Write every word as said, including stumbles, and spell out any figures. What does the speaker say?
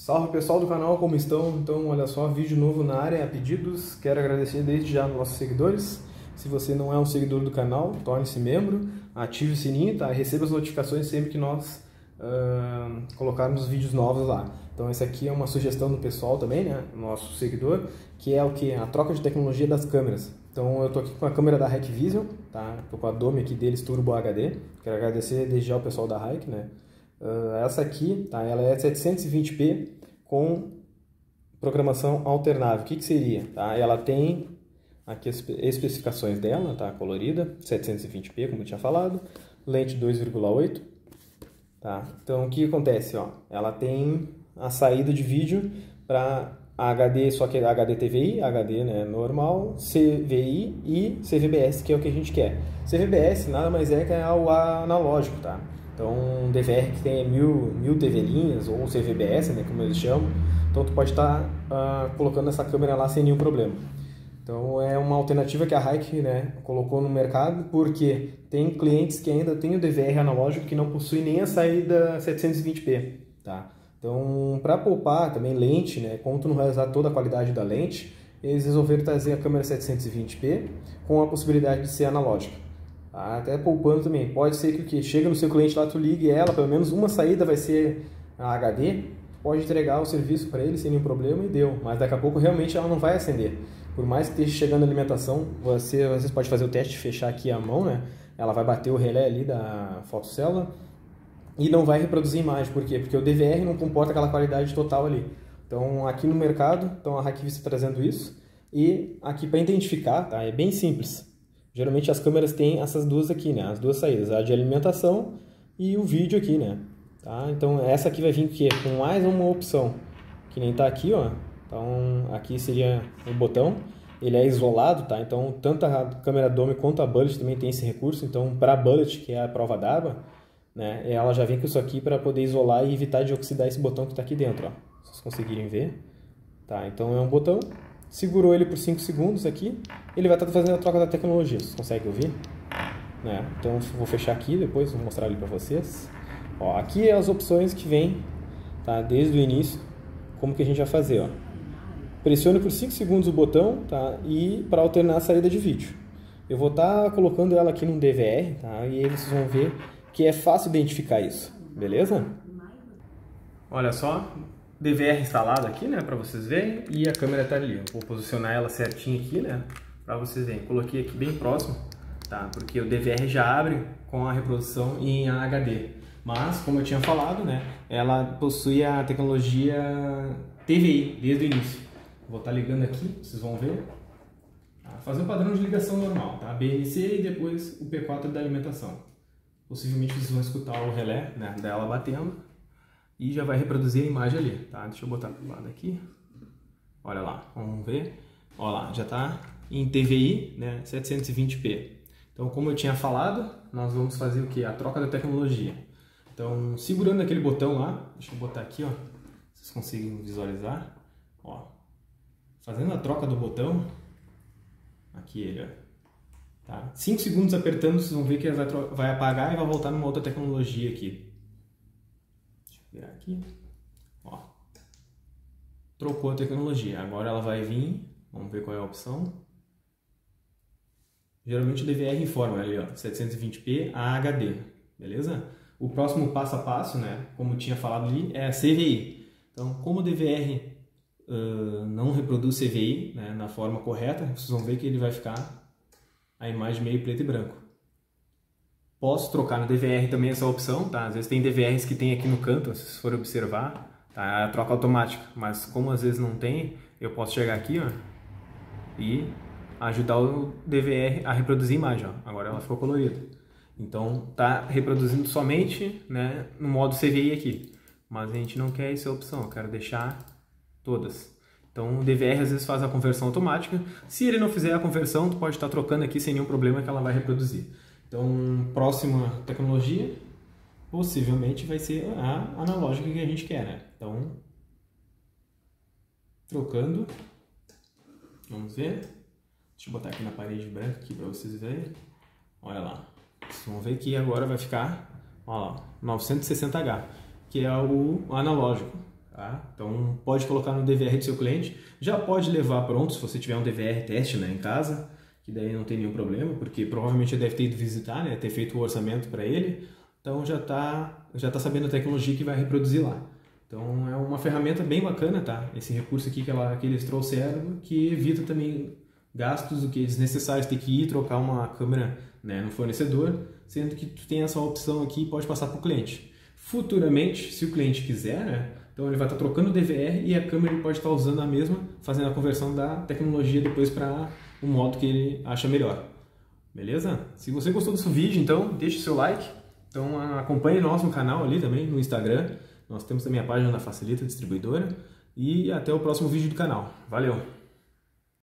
Salve pessoal do canal, como estão? Então, olha só, vídeo novo na área, a pedidos. Quero agradecer desde já aos nossos seguidores. Se você não é um seguidor do canal, torne-se membro, ative o sininho, tá? Receba as notificações sempre que nós uh, colocarmos vídeos novos lá. Então, essa aqui é uma sugestão do pessoal também, né? Nosso seguidor, que é o que? A troca de tecnologia das câmeras. Então, eu tô aqui com a câmera da Hikvision, tá? Tô com a Dome aqui deles Turbo H D. Quero agradecer desde já ao pessoal da Hik, né? Uh, essa aqui, tá? Ela é setecentos e vinte p com programação alternável. O que que seria? Tá? Ela tem aqui as especificações dela, tá? Colorida, setecentos e vinte p, como eu tinha falado, lente dois vírgula oito, tá? Então, o que acontece? Ó? Ela tem a saída de vídeo para H D, só que é H D T V I, H D, né, normal, C V I e C V B S, que é o que a gente quer. C V B S nada mais é que é o analógico, tá? Então, um D V R que tem mil, mil T V linhas, ou C V B S, né, como eles chamam, então tu pode estar uh, colocando essa câmera lá sem nenhum problema. Então, é uma alternativa que a Hik, né, colocou no mercado, porque tem clientes que ainda têm o D V R analógico que não possui nem a saída setecentos e vinte p, tá? Então, para poupar também lente, né, como tu não vai usar toda a qualidade da lente, eles resolveram trazer a câmera setecentos e vinte p com a possibilidade de ser analógica. Até poupando também. Pode ser que o que chega no seu cliente lá, tu ligue ela, pelo menos uma saída vai ser a H D, pode entregar o serviço para ele sem nenhum problema e deu. Mas daqui a pouco realmente ela não vai acender. Por mais que esteja chegando a alimentação, você, você pode fazer o teste, fechar aqui a mão, né? Ela vai bater o relé ali da fotocélula e não vai reproduzir imagem. Por quê? Porque o D V R não comporta aquela qualidade total ali. Então aqui no mercado, então a Hikvision está trazendo isso. E aqui para identificar, tá? É bem simples. Geralmente as câmeras têm essas duas aqui, né? As duas saídas, a de alimentação e o vídeo aqui, né? Tá? Então essa aqui vai vir o quê? Com mais uma opção, que nem tá aqui, ó. Então aqui seria o botão, ele é isolado, tá? Então tanto a câmera Dome quanto a Bullet também tem esse recurso. Então para a Bullet, que é a prova d'água, né? Ela já vem com isso aqui para poder isolar e evitar de oxidar esse botão que está aqui dentro, ó. Se vocês conseguirem ver, tá? Então é um botão. Segurou ele por cinco segundos aqui, ele vai estar fazendo a troca da tecnologia. Vocês conseguem ouvir? Né? Então vou fechar aqui, depois vou mostrar ali para vocês. Ó, aqui é as opções que vem, tá? Desde o início, como que a gente vai fazer, ó. Pressione por cinco segundos o botão, tá? E para alternar a saída de vídeo. Eu vou estar colocando ela aqui num D V R, tá? E aí vocês vão ver que é fácil identificar isso, beleza? Olha só, D V R instalado aqui, né, para vocês verem, e a câmera tá ali. Eu vou posicionar ela certinho aqui, né, para vocês verem. Coloquei aqui bem próximo, tá, porque o D V R já abre com a reprodução em H D. Mas, como eu tinha falado, né, ela possui a tecnologia T V I desde o início. Vou estar ligando aqui, vocês vão ver. Tá, fazer um padrão de ligação normal, tá, B N C e depois o P quatro da alimentação. Possivelmente vocês vão escutar o relé, né, dela batendo. E já vai reproduzir a imagem ali, tá? Deixa eu botar pro lado aqui. Olha lá, vamos ver. Olha lá, já tá em T V I, né? setecentos e vinte p. Então, como eu tinha falado, nós vamos fazer o que? A troca da tecnologia. Então, segurando aquele botão lá, deixa eu botar aqui, ó. Vocês conseguem visualizar. Ó, fazendo a troca do botão. Aqui ele, ó. Tá? cinco segundos apertando, vocês vão ver que ela vai apagar e vai voltar numa outra tecnologia aqui. Virar aqui, ó, trocou a tecnologia, agora ela vai vir, vamos ver qual é a opção. Geralmente o D V R informa ali, ó, setecentos e vinte p a H D, beleza? O próximo passo a passo, né, como tinha falado ali, é a C V I. Então, como o D V R uh, não reproduz C V I, né, na forma correta, vocês vão ver que ele vai ficar a imagem meio preto e branco. Posso trocar no D V R também essa opção, tá? Às vezes tem D V Rs que tem aqui no canto, se vocês forem observar, tá? É a troca automática, mas como às vezes não tem, eu posso chegar aqui, ó, e ajudar o D V R a reproduzir a imagem, ó. Agora ela ficou colorida. Então tá reproduzindo somente, né, no modo C V I aqui, mas a gente não quer essa opção, eu quero deixar todas. Então o D V R às vezes faz a conversão automática, se ele não fizer a conversão, tu pode estar trocando aqui sem nenhum problema que ela vai reproduzir. Então, próxima tecnologia, possivelmente vai ser a analógica que a gente quer, né? Então, trocando, vamos ver. Deixa eu botar aqui na parede branca aqui para vocês verem. Olha lá, vocês vão ver que agora vai ficar, olha lá, novecentos e sessenta H, que é o analógico. Tá? Então pode colocar no D V R do seu cliente, já pode levar pronto se você tiver um D V R teste, né, em casa, que daí não tem nenhum problema, porque provavelmente ele deve ter ido visitar, né, ter feito o orçamento para ele, então já está já tá sabendo a tecnologia que vai reproduzir lá. Então é uma ferramenta bem bacana, tá? Esse recurso aqui que, ela, que eles trouxeram, que evita também gastos do que desnecessários, ter que ir trocar uma câmera, né, no fornecedor, sendo que tu tem essa opção aqui e pode passar para o cliente. Futuramente, se o cliente quiser, né, então ele vai estar trocando o D V R e a câmera ele pode estar usando a mesma, fazendo a conversão da tecnologia depois para o modo que ele acha melhor. Beleza? Se você gostou desse vídeo, então deixe seu like. Então acompanhe nosso canal ali também no Instagram. Nós temos também a página da Facilita Distribuidora. E até o próximo vídeo do canal. Valeu!